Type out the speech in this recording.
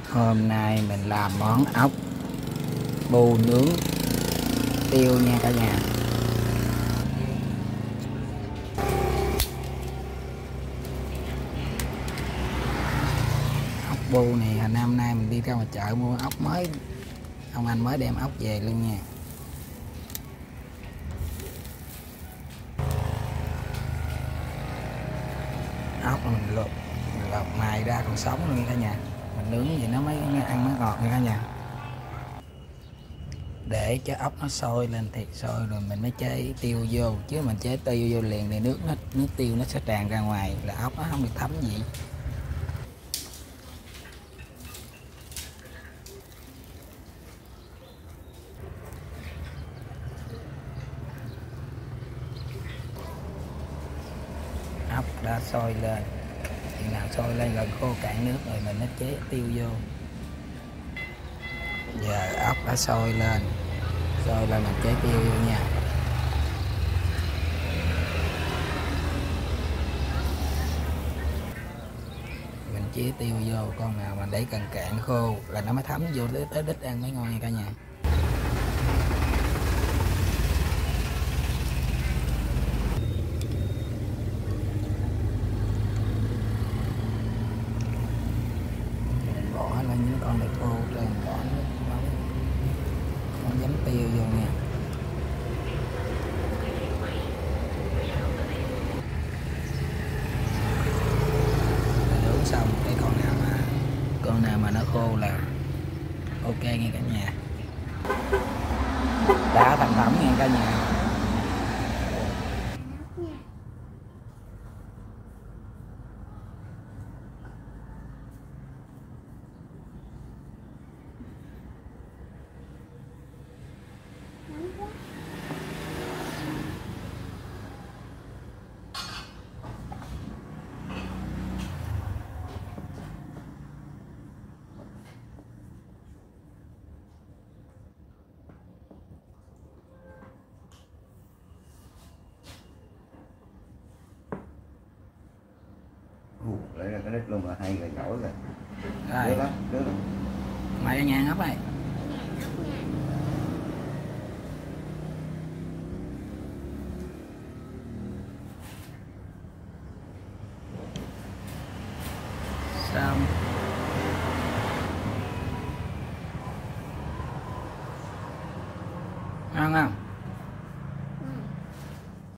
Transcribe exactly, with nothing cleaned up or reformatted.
Hôm nay mình làm món ốc bu nướng tiêu nha cả nhà. Ốc bu này hồi năm nay mình đi ra ngoài chợ mua ốc mới, ông anh mới đem ốc về luôn nha. Ốc mình luộc lọc mài ra còn sống luôn nha cả nhà, mình nướng vậy nó mới ăn mới ngọt nha cả nhà. Để cho ốc nó sôi lên thiệt sôi rồi mình mới chế tiêu vô, chứ mình chế tiêu vô liền thì nước nó nước tiêu nó sẽ tràn ra ngoài, là ốc nó không được thấm gì. Ốc đã sôi lên, khi nào sôi lên gần khô cạn nước rồi mình mới chế tiêu vô. Giờ ốc đã sôi lên, sôi lên mình chế tiêu vô nha. Mình chế tiêu vô, con nào mà để cần cạn khô là nó mới thấm vô tới, tới đít ăn mới ngon nha cả nhà. Bỏ lên những con này khô trên, bỏ nước mắm, con giấm tiêu vô nha. Nướng xong cái con nào mà con nào mà nó khô là ok nghe cả nhà, đã thành phẩm nghe cả nhà. Lấy ra cái đít luôn rồi, hay rồi, giỏi rồi. Rồi Được lắm, được lắm. mày ở nhà ốc này.